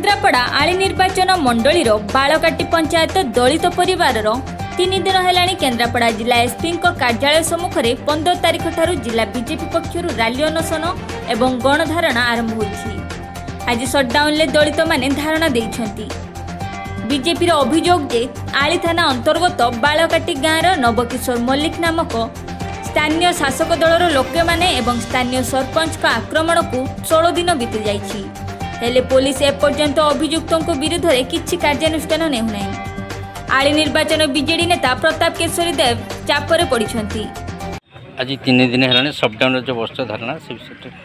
केन्द्रापड़ा आली निर्वाचन मंडलीर बालकाटी पंचायत दलित परिवार 3 दिन है केन्द्रापड़ा जिला एसपी कार्यालय सम्मुख में 15 तारिख ठारू जिला बीजेपी पक्षर रैली अनशन एवं गणधारणा आरंभ होइछि। आज सटडाउन ले दलित माने धारणा देइछंती। बीजेपी अभियोग जे आली थाना अंतर्गत बालकाटी गाँवर नवकिशोर मल्लिक नामक स्थानीय शासक दलर लोके माने एवं स्थानीय सरपंच का आक्रमण को 16 दिन बीती जाइछि। हेले पुलिस एपर्यंत अभियुक्तों विरुद्ध में किसी कार्यानुष्ठान नेउनाई। आली निर्वाचन बीजेडी नेता प्रताप केशरी देव चापरे पड़िछंती। आज 3 दिन है सटडाउन जो बस धारणा से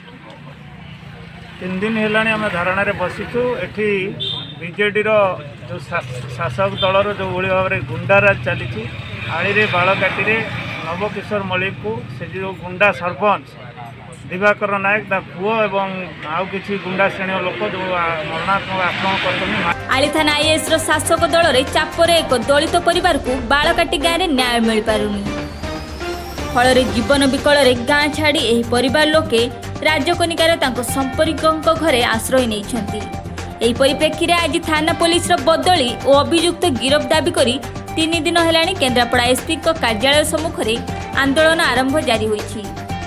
3 दिन है आम धारणा बसीचु। एठी बीजेडी जो शासक दलर जो भाई भाव में गुंडाराज चली आली बालकाटी नवकिशोर मल्लिक को से जो गुंडा सरपंच दिवाकर नायक पुओ एवं आउ किछि गुंडा श्रेणी लोक जो मरणात्मक आक्रमण कर आली थाना आईएस शासक दल रे चापरे एक दलित परिवार को बालकाटी गाँव में न्याय मिल पारुनी। फल जीवन विकल गाँ छाड़ी एही परिवार लोके राजकनिकार तांको संपर्कों घरे आश्रय नैछंती। एही परिप्रेक्षी रे आज थाना पुलिस बदली और अभियुक्त गिरफ दाबी करी 3 दिन हेलाणी केन्द्रापड़ा एसपी कार्यालय सम्मुख में आंदोलन आरंभ जारी होइछि।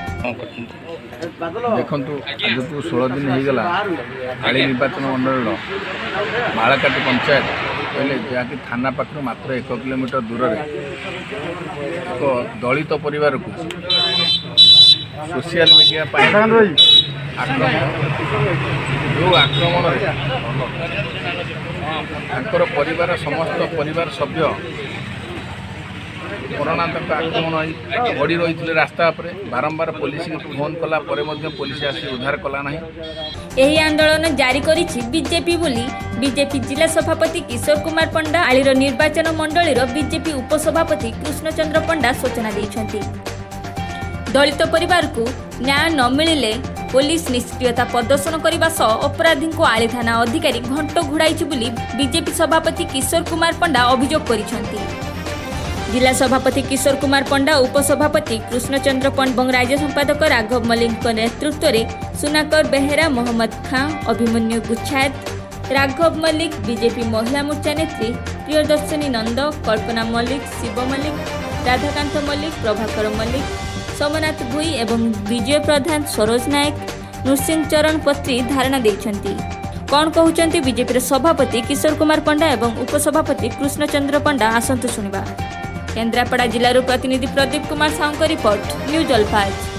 देखु आज को 16 दिन होगा आली निर्वाचन मंडल बालकाटी पंचायत कहले जहाँकि थाना पाखर मात्र 1 किलोमीटर दूर एक दलित परिवार को सोशल मीडिया आक्रमण परिवार समस्त परिवार सभ्य मरणात्मक आक्रमण बढ़ी रही रास्ता बारंबार पुलिस फोन कला पुलिस आसी उद्धार कला नहीं। एही आंदोलन जारी करिछि बीजेपी बोली बीजेपी जिला सभापति किशोर कुमार पंडा आलीर निर्वाचन मंडलीर बीजेपी उपसभापति कृष्णचंद्र पंडा सूचना दैछंती। दलित परिवार को न्याय न मिलिले पुलिस निष्क्रियता प्रदर्शन करने सह अपराधी को आली थाना अधिकारी घंट घुड़ाई बोली बीजेपी सभापति किशोर कुमार पंडा अभियोग करिछंती। जिला सभापति किशोर कुमार पंडा उपसभापति कृष्णचंद्र पंडा और राज्य संपादक राघव मल्लिक नेतृत्व में सुनाकर बेहेरा मोहम्मद खां अभिमन्यु गुच्छायत राघव मल्लिक बीजेपी महिला मोर्चा नेत्री प्रियदर्शनी नंद कल्पना मल्लिक शिव मल्लिक राधाकांत मल्लिक प्रभाकर मल्लिक सोमनाथ भुई एवं विजय प्रधान सरोज नायक नृसिंह चरण पत्री धारणा देइछंती। कौन कहउचंती बीजेपी सभापति किशोर कुमार पंडा एवं उपसभापति कृष्णचंद्र पंडा आसंतु सुनिबा। केन्द्रापड़ा जिलारू प्रतिनिधि प्रदीप कुमार साहू रिपोर्ट न्यूज अल्फाज।